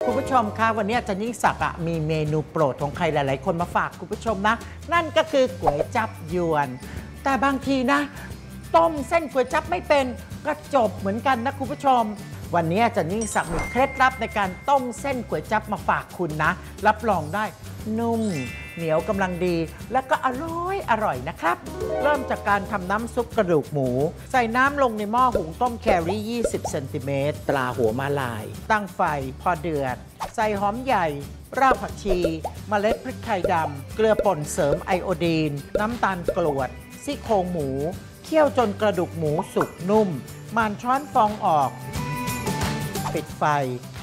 คุณผู้ชมคะวันนี้อาจารย์ยิ่งศักดิ์มีเมนูโปรดของใครหลายๆคนมาฝากคุณผู้ชมนะนั่นก็คือก๋วยจั๊บยวนแต่บางทีนะต้มเส้นก๋วยจั๊บไม่เป็นก็จบเหมือนกันนะคุณผู้ชมวันนี้อาจารย์ยิ่งศักดิ์มีเคล็ดลับในการต้มเส้นก๋วยจั๊บมาฝากคุณนะรับรองได้นุ่มเหนียวกำลังดีแล้วก็อร่อยนะครับเริ่มจากการทำน้ำซุปกระดูกหมูใส่น้ำลงในหม้อหุงต้มแครี่20 เซนติเมตรตราหัวมาลายตั้งไฟพอเดือดใส่หอมใหญ่รากผักชีเมล็ดพริกไทยดำเกลือป่นเสริมไอโอดีนน้ำตาลกรวดซี่โครงหมูเคี่ยวจนกระดูกหมูสุกนุ่มมานช้อนฟองออกปิดไฟ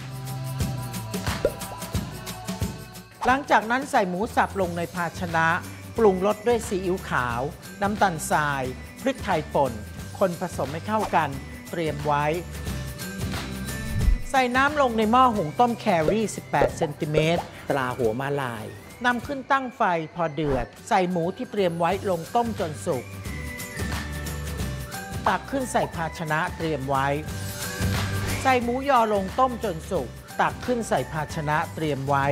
หลังจากนั้นใส่หมูสับลงในภาชนะปรุงรสด้วยซีอิ๊วขาวน้ำตาลทรายพริกไทยป่นคนผสมให้เข้ากันเตรียมไว้ใส่น้ำลงในหม้อหุงต้มแครี่18 เซนติเมตรตราหัวมาลายนำขึ้นตั้งไฟพอเดือดใส่หมูที่เตรียมไว้ลงต้มจนสุกตักขึ้นใส่ภาชนะเตรียมไว้ใส่หมูยอลงต้มจนสุกตักขึ้นใส่ภาชนะเตรียมไว้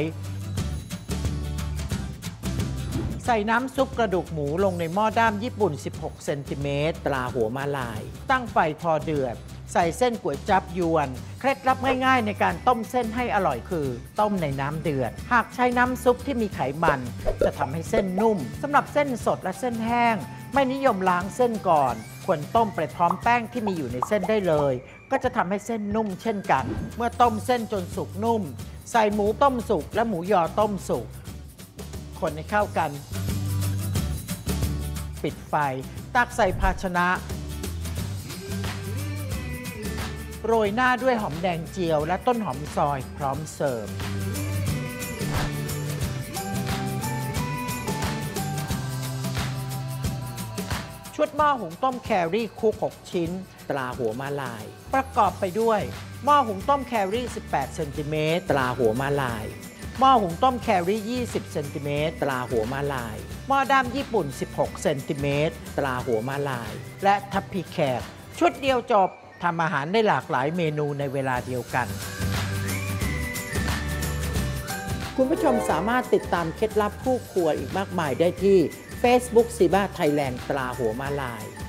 ใส่น้ำซุปกระดูกหมูลงในหม้อด้ามญี่ปุ่น16 เซนติเมตรตราหัวมาลายตั้งไฟพอเดือดใส่เส้นก๋วยจั๊บยวนเคล็ดลับง่ายๆในการต้มเส้นให้อร่อยคือต้มในน้ำเดือดหากใช้น้ำซุปที่มีไขมันจะทำให้เส้นนุ่มสำหรับเส้นสดและเส้นแห้งไม่นิยมล้างเส้นก่อนควรต้มไปพร้อมแป้งที่มีอยู่ในเส้นได้เลยก็จะทำให้เส้นนุ่มเช่นกันเมื่อต้มเส้นจนสุกนุ่มใส่หมูต้มสุกและหมูยอต้มสุกคนให้เข้ากันปิดไฟตักใส่ภาชนะโรยหน้าด้วยหอมแดงเจียวและต้นหอมซอยพร้อมเสิร์ฟชุดหม้อหุงต้มแครี่คุก6 ชิ้นตราหัวมาลายประกอบไปด้วยหม้อหุงต้มแครี่18 เซนติเมตรตราหัวมาลายหม้อหุงต้มแครี่20 เซนติเมตรตราหัวมาลายหม้อด้ามญี่ปุ่น16 เซนติเมตรตราหัวมาลายและทัพพีแขกชุดเดียวจบทำอาหารได้หลากหลายเมนูในเวลาเดียวกันคุณผู้ชมสามารถติดตามเคล็ดลับคู่ครัวอีกมากมายได้ที่ Facebook ซีบ้าไทยแลนด์ตราหัวมาลาย